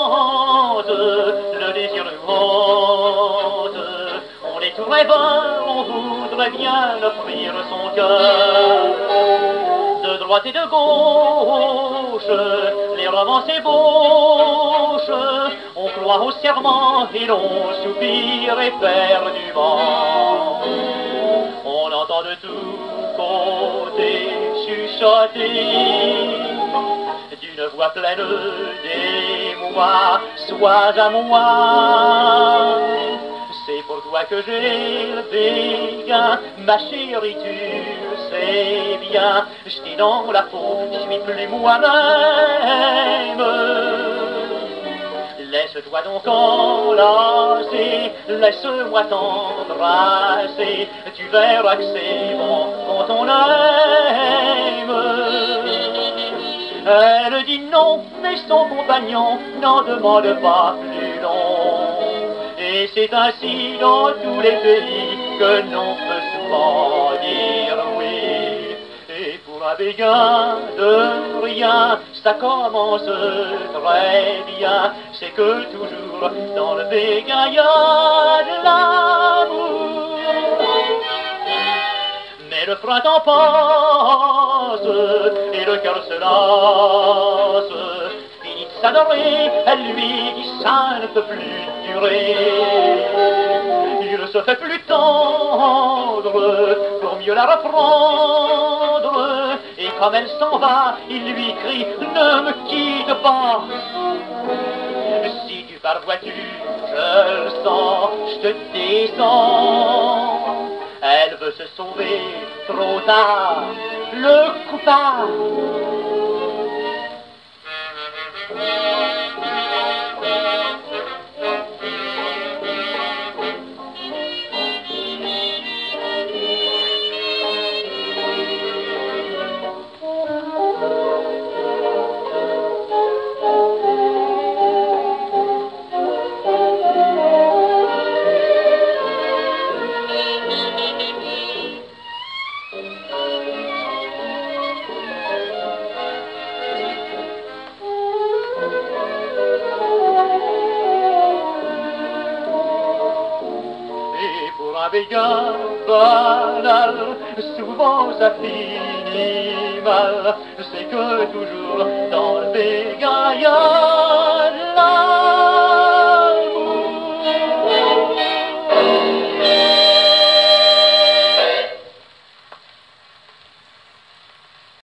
hante, le désir nous hante. On est tout rêveur, on voudrait bien offrir son cœur. De droite et de gauche, les romans s'ébauchent. On croit au serment et l'on soupire éperdument. On entend de tous côtés chuchoter d'une voix pleine d'émoi, sois à moi. C'est pour toi que j'ai le béguin, ma chérie, tu sais bien. J'étais dans la peau, je suis plus moi-même. Laisse-toi donc enlacer, laisse-moi t'embrasser. Tu verras que c'est bon quand on aime. Elle dit non, mais son compagnon n'en demande pas plus long. Et c'est ainsi dans tous les pays que l'on peut souvent dire oui. Et pour un béguin de rien, ça commence très bien. C'est que toujours dans le béguin il y a de l'amour. Mais le printemps passe et le cœur se lasse. Finit de s'adorer, elle lui dit ça ne peut plus durer. Il se fait plus tendre pour mieux la reprendre. Et comme elle s'en va, il lui crie ne me quitte pas. Si tu pars vois-tu, je le sens, je te descends. Elle veut se sauver trop tard, le coupable. Un béguin banal, souvent ça finit mal. C'est que toujours dans le béguin il y a